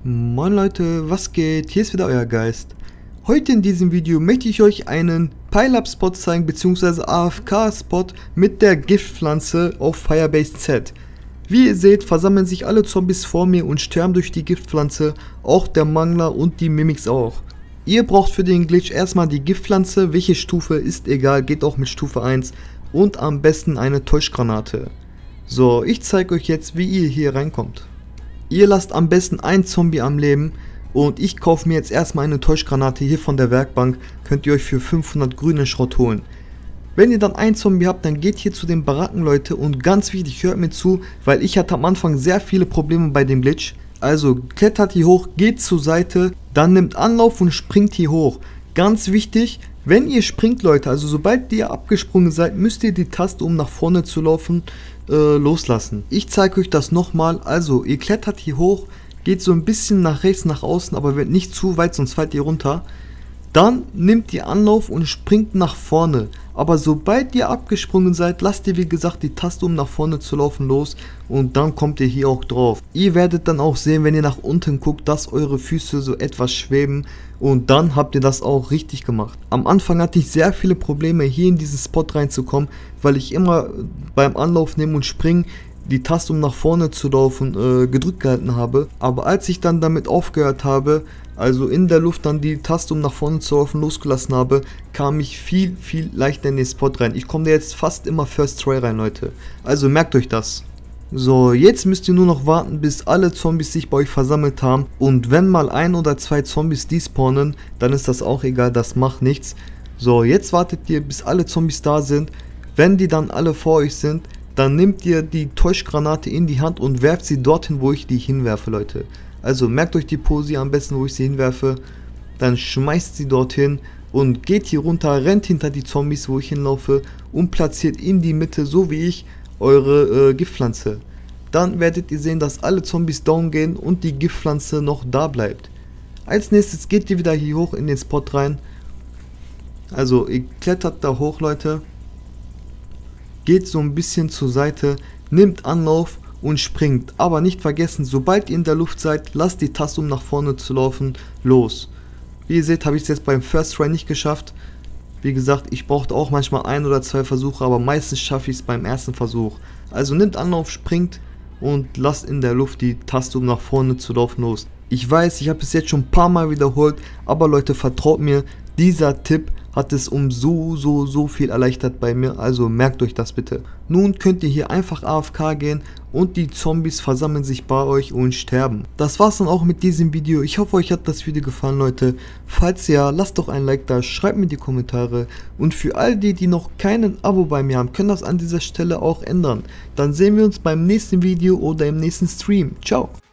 Moin Leute, was geht? Hier ist wieder euer Geist. Heute in diesem Video möchte ich euch einen Pile-Up-Spot zeigen, bzw. AFK-Spot mit der Giftpflanze auf Firebase Z. Wie ihr seht, versammeln sich alle Zombies vor mir und sterben durch die Giftpflanze, auch der Mangler und die Mimics auch. Ihr braucht für den Glitch erstmal die Giftpflanze, welche Stufe ist egal, geht auch mit Stufe 1 und am besten eine Täuschgranate. So, ich zeige euch jetzt, wie ihr hier reinkommt. Ihr lasst am besten einen Zombie am Leben und ich kaufe mir jetzt erstmal eine Täuschgranate hier von der Werkbank, könnt ihr euch für 500 grünen Schrott holen. Wenn ihr dann einen Zombie habt, dann geht hier zu den Baracken, Leute, und ganz wichtig, hört mir zu, weil ich hatte am Anfang sehr viele Probleme bei dem Glitch. Also klettert hier hoch, geht zur Seite, dann nimmt Anlauf und springt hier hoch. Ganz wichtig, wenn ihr springt, Leute, also sobald ihr abgesprungen seid, müsst ihr die Taste, um nach vorne zu laufen, loslassen. Ich zeige euch das nochmal. Also ihr klettert hier hoch, geht so ein bisschen nach rechts, nach außen, aber nicht zu weit, sonst fallt ihr runter. Dann nehmt ihr Anlauf und springt nach vorne. Aber sobald ihr abgesprungen seid, lasst ihr wie gesagt die Taste, um nach vorne zu laufen, los und dann kommt ihr hier auch drauf. Ihr werdet dann auch sehen, wenn ihr nach unten guckt, dass eure Füße so etwas schweben und dann habt ihr das auch richtig gemacht. Am Anfang hatte ich sehr viele Probleme, hier in diesen Spot reinzukommen, weil ich immer beim Anlauf nehmen und springen die Taste, um nach vorne zu laufen, gedrückt gehalten habe. Aber als ich dann damit aufgehört habe, also in der Luft dann die Taste, um nach vorne zu laufen, losgelassen habe, kam ich viel leichter in den Spot rein. Ich komme da jetzt fast immer First Try rein, Leute. Also merkt euch das. So, jetzt müsst ihr nur noch warten, bis alle Zombies sich bei euch versammelt haben. Und wenn mal ein oder zwei Zombies despawnen, dann ist das auch egal, das macht nichts. So, jetzt wartet ihr, bis alle Zombies da sind. Wenn die dann alle vor euch sind, dann nehmt ihr die Täuschgranate in die Hand und werft sie dorthin, wo ich die hinwerfe, Leute. Also merkt euch die Pose am besten, wo ich sie hinwerfe. Dann schmeißt sie dorthin und geht hier runter, rennt hinter die Zombies, wo ich hinlaufe und platziert in die Mitte, so wie ich, eure Giftpflanze. Dann werdet ihr sehen, dass alle Zombies down gehen und die Giftpflanze noch da bleibt. Als nächstes geht ihr wieder hier hoch in den Spot rein. Also ihr klettert da hoch, Leute. Geht so ein bisschen zur Seite, nimmt Anlauf und springt. Aber nicht vergessen, sobald ihr in der Luft seid, lasst die Taste, um nach vorne zu laufen, los. Wie ihr seht, habe ich es jetzt beim First Try nicht geschafft. Wie gesagt, ich brauchte auch manchmal ein oder zwei Versuche, aber meistens schaffe ich es beim ersten Versuch. Also nimmt Anlauf, springt und lasst in der Luft die Taste, um nach vorne zu laufen, los. Ich weiß, ich habe es jetzt schon ein paar Mal wiederholt, aber Leute, vertraut mir, dieser Tipp hat es um so viel erleichtert bei mir, also merkt euch das bitte. Nun könnt ihr hier einfach AFK gehen und die Zombies versammeln sich bei euch und sterben. Das war's dann auch mit diesem Video. Ich hoffe, euch hat das Video gefallen, Leute. Falls ja, lasst doch ein Like da, schreibt mir in die Kommentare. Und für all die, die noch keinen Abo bei mir haben, können das an dieser Stelle auch ändern. Dann sehen wir uns beim nächsten Video oder im nächsten Stream. Ciao!